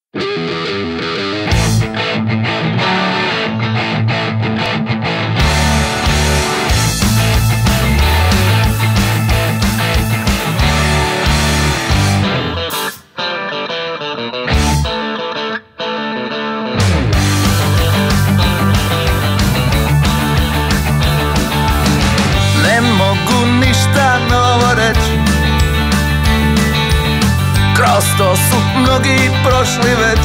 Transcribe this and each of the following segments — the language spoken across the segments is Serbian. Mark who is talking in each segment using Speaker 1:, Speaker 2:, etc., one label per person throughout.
Speaker 1: Ne mogu ništa novo reći, kroz to su mnogi prošli već.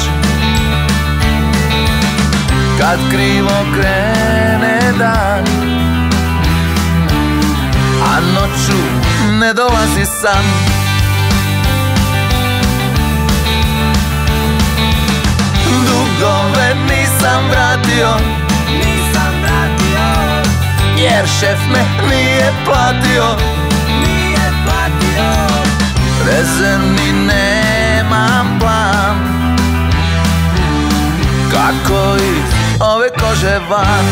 Speaker 1: Kad krivo krene dan, a noću ne dolazi san, dugove nisam vratio, jer šef me nije platio. Rezervni nemam plan, kako iz ove kože van.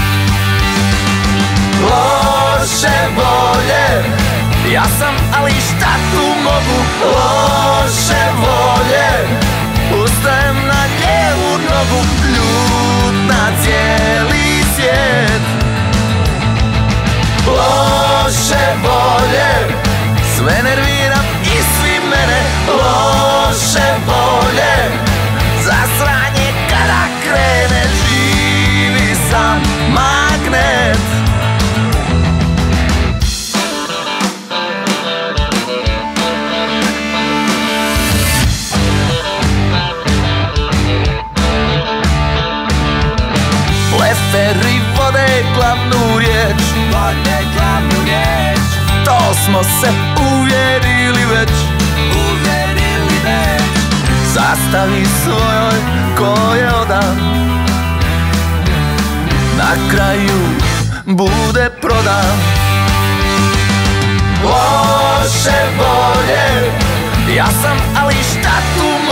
Speaker 1: Loše volje, ja sam, ali šta tu mogu? Loše volje, ustajem na lijevu nogu, ljut na cijeli svijet. Loše volje, sve nerviram i svi mene. Loše volje, zasranje kada krene, živi sam magnet. Bleferi vode glavnu riječ, to smo se uvjerili već. Zastavi svojoj ko je odan, na kraju bude prodan. Loše volje, ja sam, ali šta tu